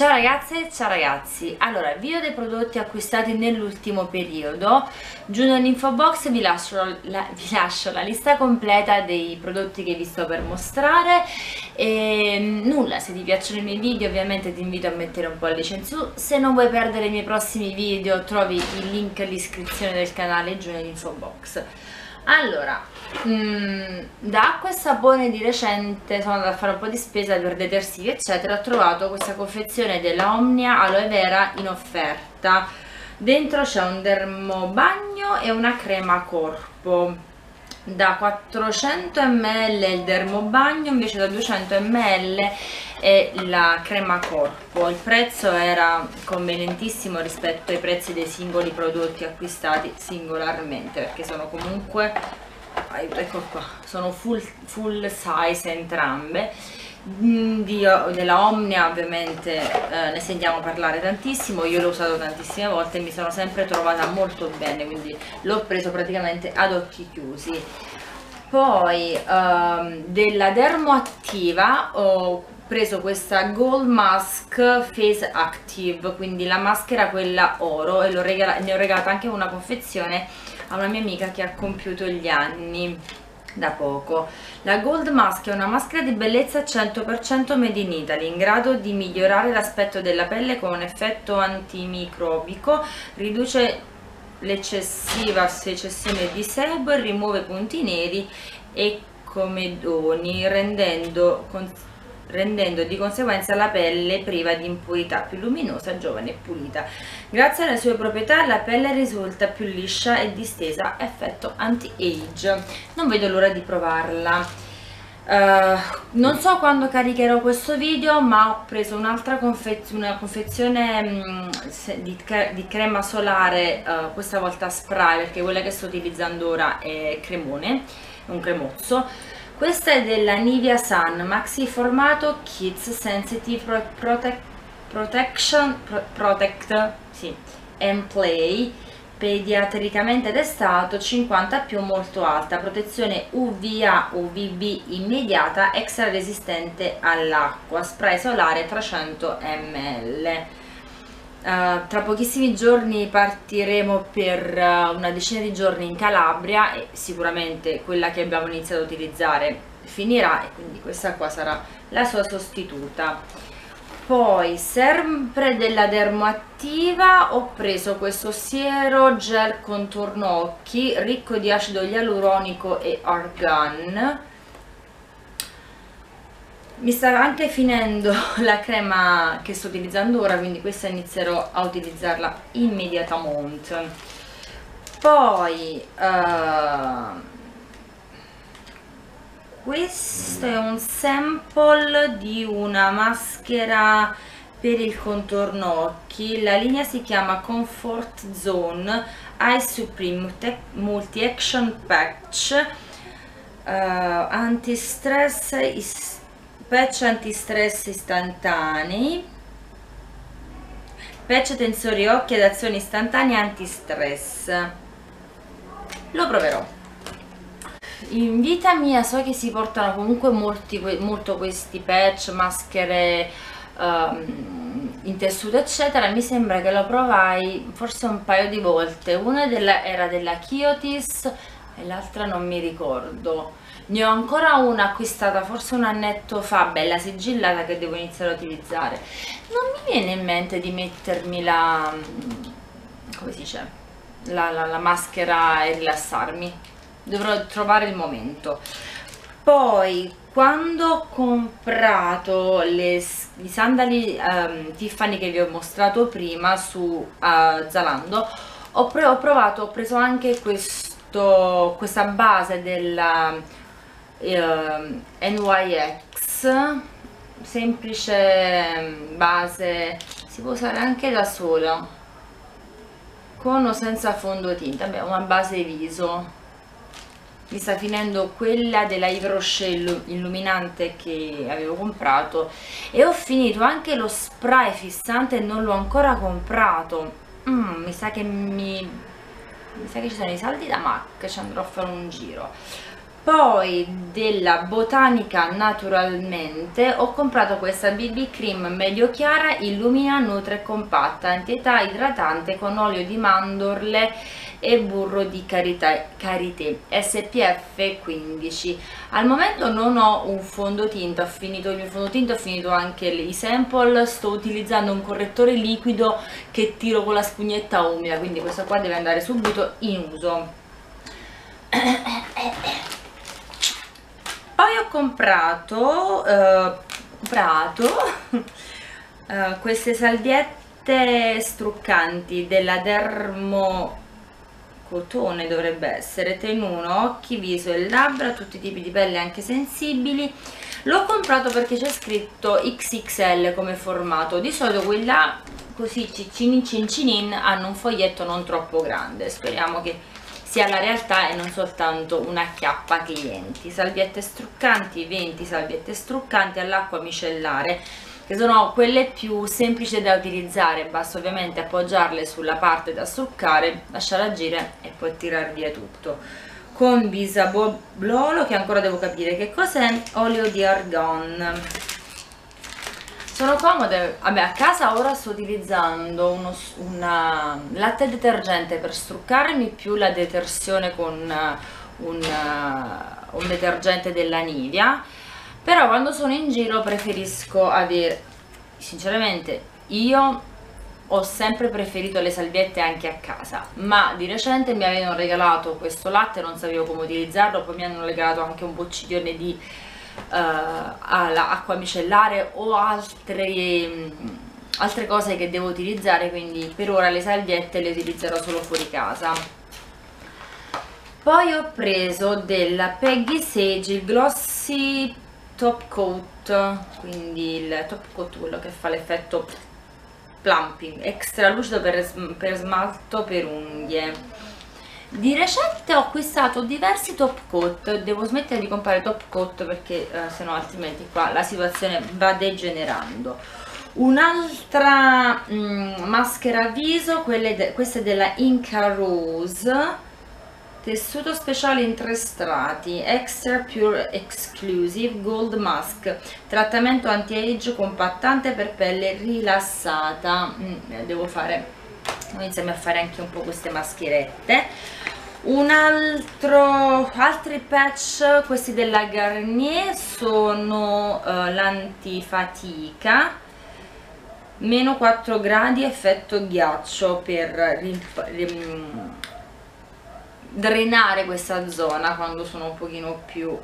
Ciao ragazze, ciao ragazzi. Allora, video dei prodotti acquistati nell'ultimo periodo. Giù nell'info box vi lascio la lista completa dei prodotti che vi sto per mostrare. E nulla, se ti piacciono i miei video ovviamente ti invito a mettere un pollice in su. Se non vuoi perdere i miei prossimi video trovi il link all'iscrizione del canale giù nell'info box. Allora, da acqua e sapone di recente sono andata a fare un po' di spesa per detersivi eccetera. Ho trovato questa confezione della Omnia Aloe Vera in offerta. Dentro c'è un dermobagno e una crema corpo. Da 400 ml il dermobagno, invece da 200 ml è la crema corpo. Il prezzo era convenientissimo rispetto ai prezzi dei singoli prodotti acquistati singolarmente, perché sono comunque, ecco qua, sono full size entrambe. Della Omnia ovviamente ne sentiamo parlare tantissimo, io l'ho usato tantissime volte e mi sono sempre trovata molto bene, quindi l'ho preso praticamente ad occhi chiusi. Poi della Dermoattiva ho preso questa Gold Mask Face Active, quindi la maschera quella oro, e ne ho regalata anche una confezione a una mia amica che ha compiuto gli anni da poco. La Gold Mask è una maschera di bellezza 100% made in Italy, in grado di migliorare l'aspetto della pelle con un effetto antimicrobico, riduce l'eccessiva secrezione di sebo e rimuove punti neri e comedoni, rendendo di conseguenza la pelle priva di impurità, più luminosa, giovane e pulita. Grazie alle sue proprietà la pelle risulta più liscia e distesa, effetto anti-age. Non vedo l'ora di provarla. Non so quando caricherò questo video, ma ho preso un'altra confezione di crema solare, questa volta spray, perché quella che sto utilizzando ora è cremone, un cremozzo. Questa è della Nivea Sun Maxi Formato Kids Sensitive Protect and Play, pediatricamente testato, 50+, molto alta, protezione UVA UVB immediata, extra resistente all'acqua, spray solare 300 ml. Tra pochissimi giorni partiremo per una decina di giorni in Calabria e sicuramente quella che abbiamo iniziato a utilizzare finirà, e quindi questa qua sarà la sua sostituta. Poi sempre della Dermoattiva ho preso questo siero gel contorno occhi ricco di acido ialuronico e argan. Mi sta anche finendo la crema che sto utilizzando ora, quindi questa inizierò a utilizzarla immediatamente. Poi questo è un sample di una maschera per il contorno occhi, la linea si chiama Comfort Zone Eye Supreme Multi Action Patch, patch antistress istantanei, patch tensori occhi ad azioni istantanee antistress. Lo proverò. In vita mia so che si portano comunque molto questi patch, maschere in tessuto eccetera. Mi sembra che lo provai forse un paio di volte, una era della Kiotis e l'altra non mi ricordo. Ne ho ancora una acquistata forse un annetto fa, bella sigillata, che devo iniziare a utilizzare. Non mi viene in mente di mettermi la, come si dice, la maschera e rilassarmi. Dovrò trovare il momento. Poi quando ho comprato i sandali Tiffany che vi ho mostrato prima su Zalando, ho preso anche questa base della NYX, semplice base, si può usare anche da sola, con o senza fondotinta. Beh, una base viso. Mi sta finendo quella della Yves Rocher illuminante che avevo comprato, e ho finito anche lo spray fissante e non l'ho ancora comprato. Mi sa che ci sono i saldi da MAC, ci andrò a fare un giro. Poi della Botanica Naturalmente ho comprato questa BB Cream medio chiara, illumina, nutre e compatta, antietà, idratante con olio di mandorle e burro di karité, SPF 15. Al momento non ho un fondotinta, ho finito il mio fondotinta, ho finito anche i sample, sto utilizzando un correttore liquido che tiro con la spugnetta umida, quindi questo qua deve andare subito in uso. Poi ho comprato queste salviette struccanti della Dermocotone, dovrebbe essere 3 in 1, occhi, viso e labbra, tutti i tipi di pelle anche sensibili. L'ho comprato perché c'è scritto XXL come formato, di solito quelli là così cincinin cincinin hanno un foglietto non troppo grande, speriamo che sia la realtà e non soltanto una acchiappa clienti. Salviette struccanti, 20 salviette struccanti all'acqua micellare, che sono quelle più semplici da utilizzare, basta ovviamente appoggiarle sulla parte da struccare, lasciare agire e poi tirare via tutto. Con bisabololo, che ancora devo capire che cos'è, olio di argan. Sono comode. Vabbè, a casa ora sto utilizzando un latte detergente per struccarmi più la detersione con un detergente della Nivea, però quando sono in giro preferisco avere, sinceramente io ho sempre preferito le salviette anche a casa, ma di recente mi avevano regalato questo latte, non sapevo come utilizzarlo, poi mi hanno regalato anche un bottiglione di acqua micellare o altre cose che devo utilizzare, quindi per ora le salviette le utilizzerò solo fuori casa. Poi ho preso della Peggy Sage il Glossy Top Coat, quindi il top coat, quello che fa l'effetto plumping, extra lucido per smalto per unghie. Di recente ho acquistato diversi top coat, devo smettere di comprare top coat perché sennò altrimenti qua la situazione va degenerando. Un'altra maschera viso, questa è della Inca Rose, tessuto speciale in 3 strati, Extra Pure Exclusive Gold Mask, trattamento anti-age compattante per pelle rilassata. Devo iniziare a fare anche un po' queste mascherette. Altri patch, questi della Garnier, sono l'antifatica, meno 4 gradi, effetto ghiaccio, per drenare questa zona quando sono un pochino più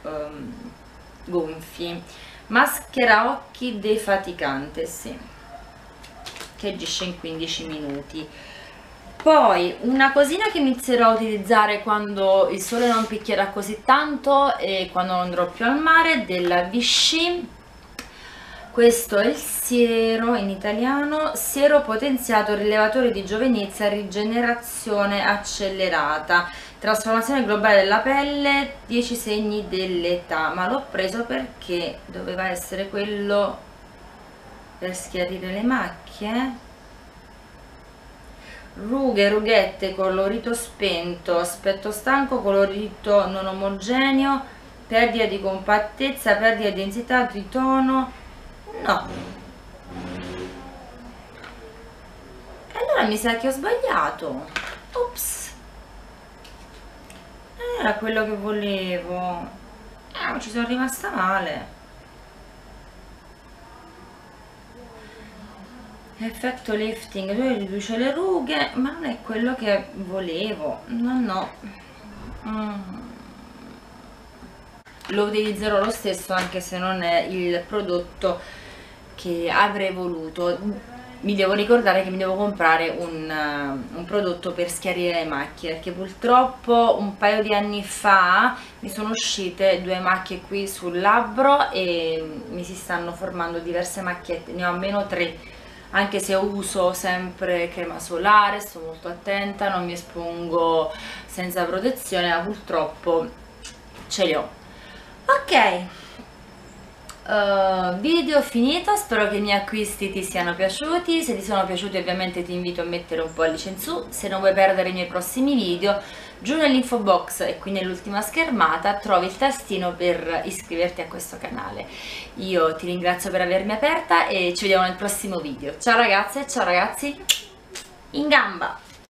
gonfi. Maschera occhi defaticante, sì, che agisce in 15 minuti. Poi una cosina che inizierò a utilizzare quando il sole non picchierà così tanto e quando non andrò più al mare, della Vichy. Questo è il siero, in italiano, siero potenziato rilevatore di giovinezza, rigenerazione accelerata, trasformazione globale della pelle, 10 segni dell'età, ma l'ho preso perché doveva essere quello per schiarire le macchie. Rughe, rughette, colorito spento, aspetto stanco, colorito non omogeneo, perdita di compattezza, perdita di densità, di tono. No, e allora mi sa che ho sbagliato. Ops, non era quello che volevo. Ci sono rimasta male. Effetto lifting, riduce le rughe, ma non è quello che volevo. No. Lo utilizzerò lo stesso anche se non è il prodotto che avrei voluto. Mi devo ricordare che mi devo comprare un prodotto per schiarire le macchie, perché purtroppo un paio di anni fa mi sono uscite 2 macchie qui sul labbro e mi si stanno formando diverse macchiette, ne ho almeno 3. Anche se uso sempre crema solare, sto molto attenta, non mi espongo senza protezione, ma purtroppo ce li ho. Ok, Video finito, spero che i miei acquisti ti siano piaciuti. Se ti sono piaciuti ovviamente ti invito a mettere un pollice in su. Se non vuoi perdere i miei prossimi video, giù nell'info box e qui nell'ultima schermata trovi il tastino per iscriverti a questo canale. Io ti ringrazio per avermi aperta e ci vediamo nel prossimo video. Ciao ragazze, ciao ragazzi, in gamba!